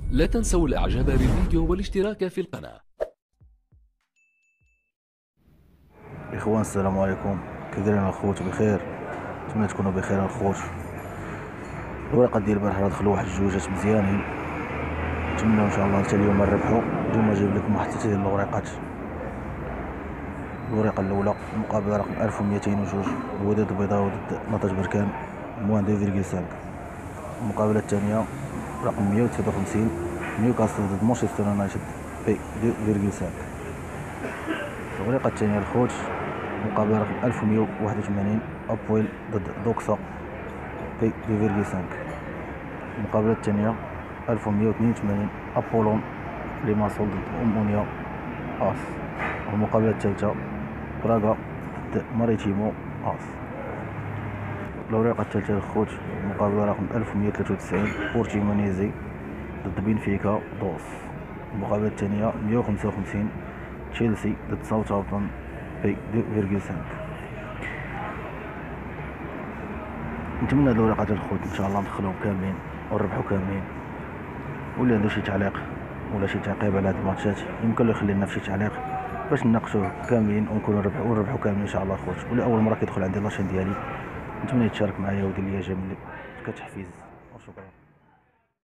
لا تنسوا الاعجاب بالفيديو والاشتراك في القناة. اخوان السلام عليكم، كي دايرين الخوت؟ بخير، نتمنى تكونوا بخير الخوت. الورقه ديال البارح راه دخلوا واحد الجوجات مزيانين، نتمنى ان شاء الله حتى اليوم نربحوا. اليوم جايب لكم واحد الثلاثه ديال الورقات. الورقه الاولى المقابله رقم 1202 الوداد البيضاوي ضد نضج بركان موان 2.5. المقابله الثانيه رقم 159 نيوكاسل ضد مانشستر يونايتد بي 2.5. الورقه الثانيه الخوت مقابلة رقم 1181 أبويل ضد دوكسا بي 2.5. المقابلة الثانية 1182 أبولون ليماسول ضد أمونيا أس. والمقابلة الثالثة براغا ضد ماريتيمو أس. الورقة الثالثة الخوت المقابلة رقم 1193 بورتيمونيزي ضد بنفيكا دوس. المقابلة الثانية 155 تشيلسي ضد ساوثهامبتون بي 2.5. نتمنى هاد الورقات الخوت ان شاء الله ندخلوهم كاملين ونربحو كاملين. واللي عنده شي تعليق ولا شي تعقيب على هاد الماتشات يمكن له يخلي لنا في شي تعليق باش نناقشوه كاملين ونكونوا نربحو كاملين ان شاء الله الخوت. واللي اول مره كيدخل عندي لاشين ديالي نتمنى يتشارك معايا ويدير ليا جيم كتحفيز.